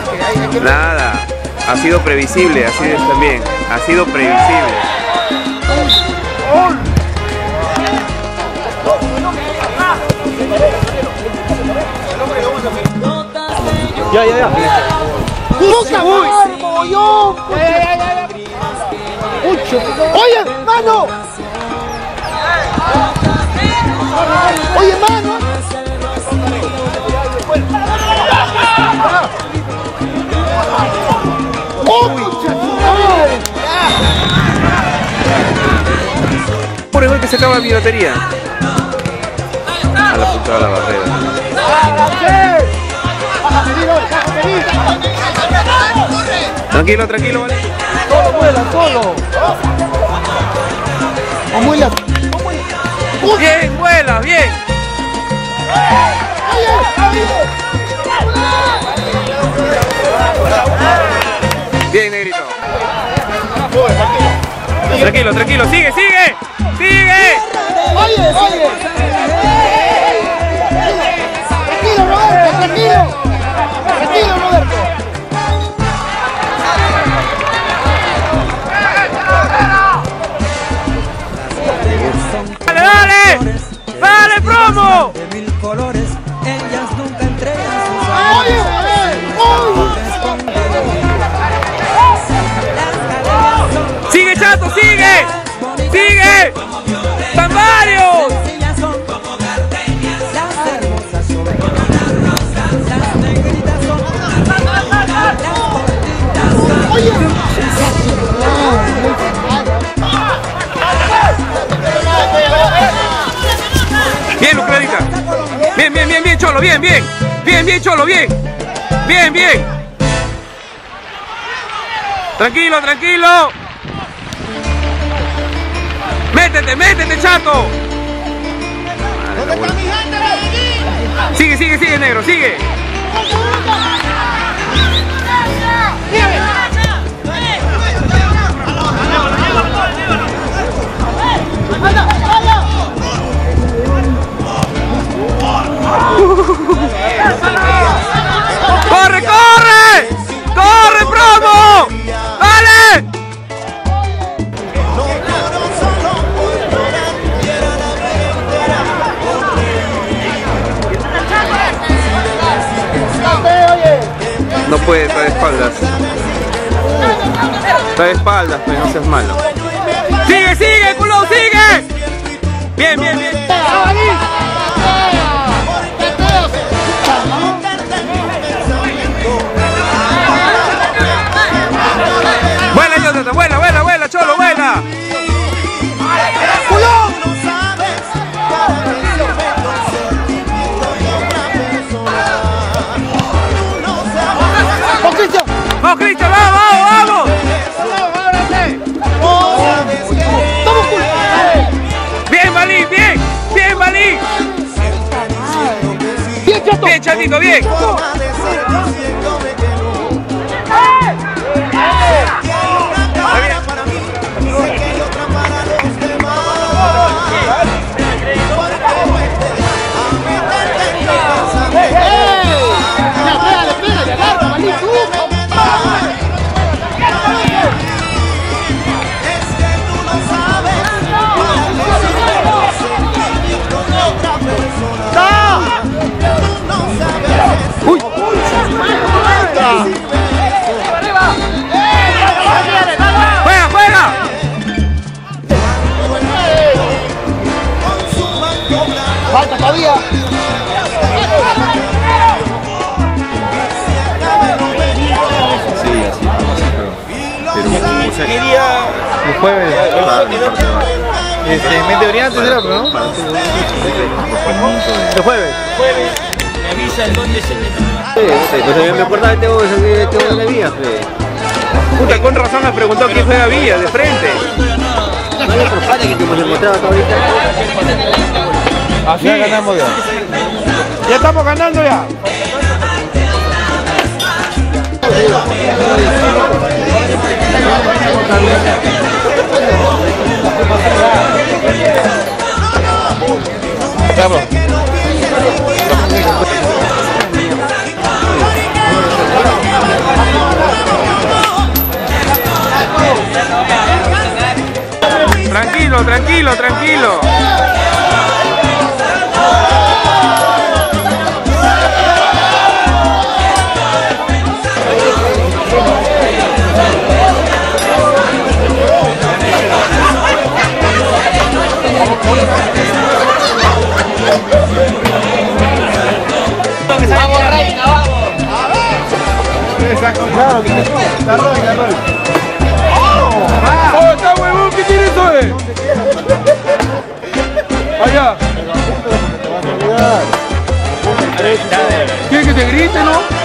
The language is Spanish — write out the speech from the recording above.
Nada, ha sido previsible, así es también, ha sido previsible. Ya. ¡Busca, mogollón! ¡Oye, mano! ¡Oye, mano! Por el gol que se acaba mi batería. A la punta de la barrera. Tranquilo, tranquilo, vale. Solo vuela, solo. Amuela. Bien, vuela, bien. Bien, negrito. Tranquilo, tranquilo, sigue, sigue. Sigue. Oye. Tranquilo, Roberto, tranquilo. Tranquilo, Roberto. ¡Dale, promo! De mil colores, ellas nunca entregan sus ¡Sigue, Chato, sigue! ¡Sigue! ¡Están varios! Ellas son como gardenias, las hermosas son como las rosas, las negritas son como las Bien, Luclarita. Bien, Cholo, bien. Bien, Cholo, bien. Bien. Tranquilo. Métete, Chato. Sigue, negro, sigue. ¡Corre, promo! ¡Dale! No puede, está de espaldas. Está de espaldas, pero no seas malo. ¡Sigue, culo, sigue! Bien. Vuela, Cholo, vuela. ¡Vamos, Cristian! ¡Vamos! ¡Bien, Malí! ¡Bien, Chatito, bien! Falta todavía. Sí, así. Pero el jueves. Me deberían antes del otro, ¿no? El jueves. Me avisa en dónde se me... Pues me acordaba de este de Villa. Puta, con razón me preguntó quién juega Villa, de frente. No había por falta que nos encontraba hasta ahorita. Así ya ganamos ya. Ya estamos ganando ya. Claro, que está Roy. ¡Oh, está huevón! ¿Qué tiene eso, Allá. ¿Quieres que te grite, no?